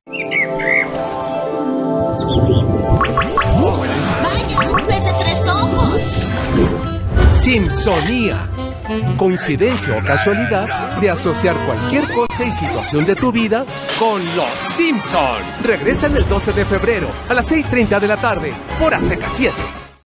¡Vaya! ¡Es de 3 ojos! Simpsonía. Coincidencia o casualidad de asociar cualquier cosa y situación de tu vida con Los Simpson. Regresan el 12 de febrero a las 6:30 de la tarde por Azteca 7.